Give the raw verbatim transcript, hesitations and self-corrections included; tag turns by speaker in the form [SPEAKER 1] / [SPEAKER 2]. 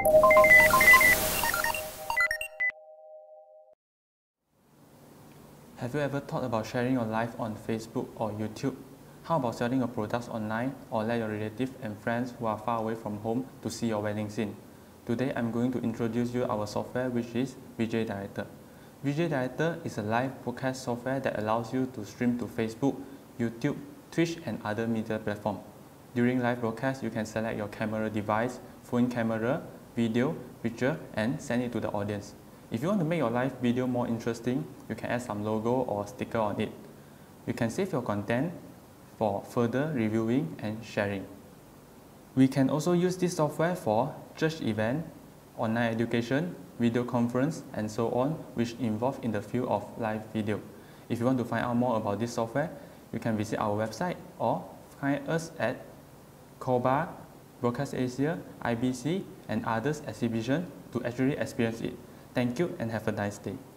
[SPEAKER 1] Have you ever thought about sharing your life on Facebook or YouTube? How about selling your products online or let your relatives and friends who are far away from home to see your wedding scene? Today I'm going to introduce you our software, which is VJDirector. VJDirector is a live broadcast software that allows you to stream to Facebook, YouTube, Twitch and other media platforms. During live broadcast, you can select your camera device, phone camera, video, picture and send it to the audience. If you want to make your live video more interesting, you can add some logo or sticker on it. You can save your content for further reviewing and sharing. We can also use this software for church event, online education, video conference, and so on, which involve in the field of live video. If you want to find out more about this software, you can visit our website or find us at Coba, Broadcast Asia, I B C, and others exhibition to actually experience it. Thank you and have a nice day.